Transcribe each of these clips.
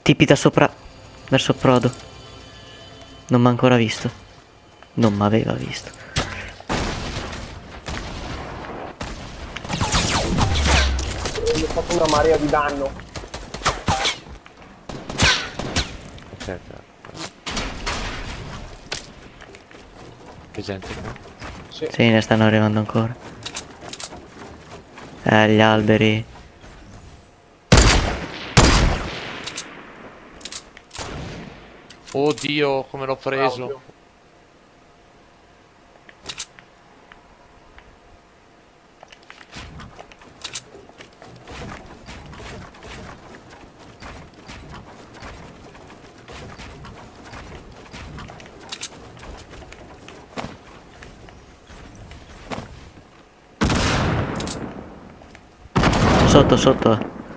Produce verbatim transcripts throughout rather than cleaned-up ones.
Tipi da sopra. Verso Prodo. Non mi ha ancora visto. Non mi aveva visto. Mi ho fatto una marea di danno. Ok, c'è gente qua? Sì. Sì, ne stanno arrivando ancora. Eh, gli alberi. Oddio, come l'ho preso. Audio. Sotto, sotto.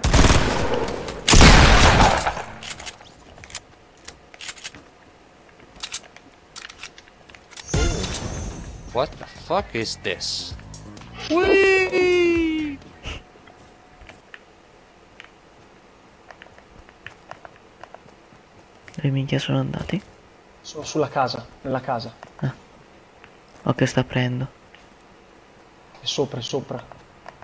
What the fuck is this? Whee! Dove minchia sono andati? Sono sulla casa, nella casa. O che sta aprendo. È sopra, è sopra.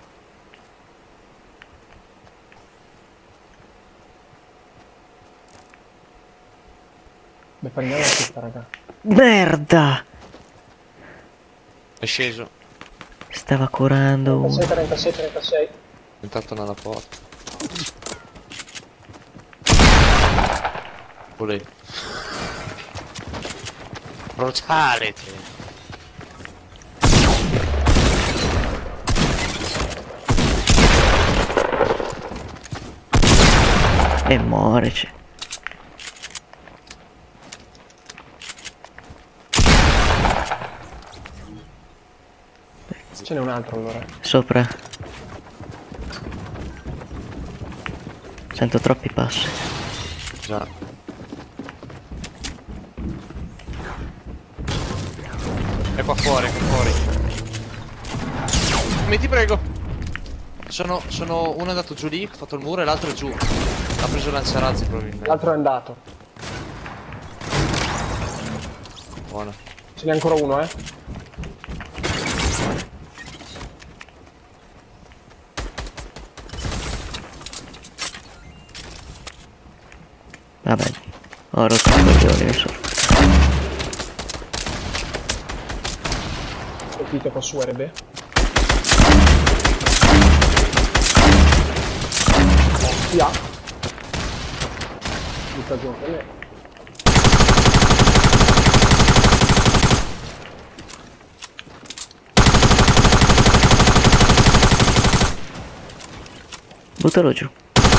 Beh, prendiamo questa, raga. Merda! È sceso. Stava curando uno. trentasei, trentasei, trentasei. Intanto nella porta. Volè. Brutality. E muoreci. Ce n'è un altro allora. Sopra. Sento troppi passi. Già. È qua fuori, è qua fuori. Mi ti prego. Sono, sono uno è andato giù lì, ha fatto il muro e l'altro è giù. Ha preso il lanciarazzi probabilmente. L'altro è andato. Buono. Ce n'è ancora uno, eh. Vabbè. Ho rotto i coglioni adesso. Colpito qua su R B. Via. Butta giù anche me. Buttalo giù.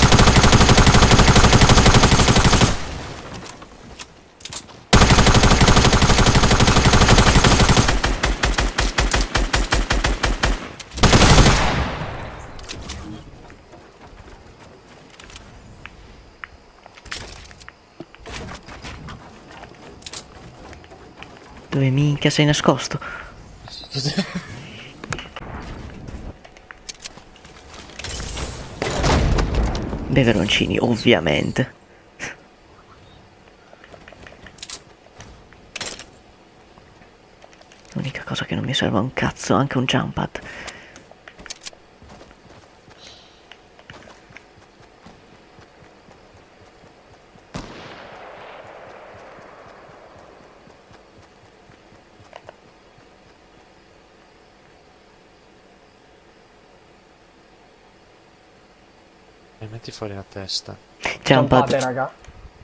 Dove minchia sei nascosto? Dei veroncini, ovviamente. L'unica cosa che non mi serve a un cazzo, anche un jump pad. E metti fuori la testa. Jump pad. Campate, raga.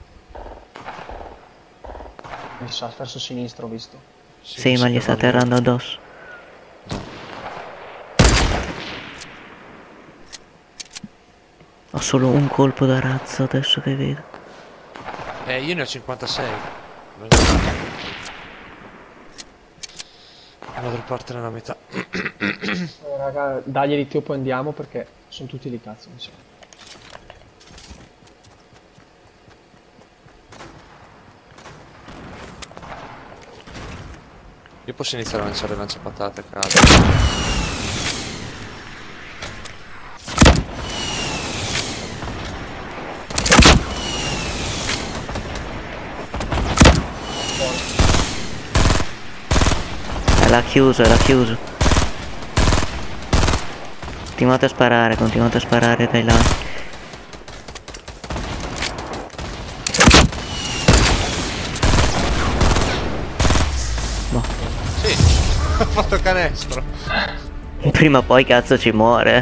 Mi sa, verso sinistra ho visto. Sì, ma gli sta atterrando addosso. Ho solo un colpo da razzo adesso che vedo. Eh, io ne ho cinquantasei. Vado a ripartire la metà. Eh, raga, daglieli tu poi andiamo perché sono tutti di cazzo, mi sa. Io posso iniziare a lanciare lanciapatate a caso. chiuso, era chiuso. Continuate a sparare, continuate a sparare dai lati. Boh. Sì, ho fatto canestro. Prima o poi cazzo ci muore.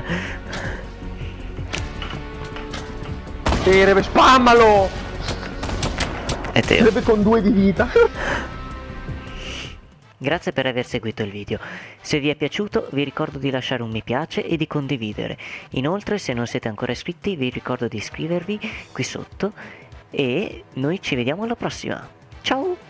E Rebe, spammalo! E te. Rebe con due di vita. Grazie per aver seguito il video. Se vi è piaciuto vi ricordo di lasciare un mi piace e di condividere. Inoltre se non siete ancora iscritti vi ricordo di iscrivervi qui sotto e noi ci vediamo alla prossima. Ciao!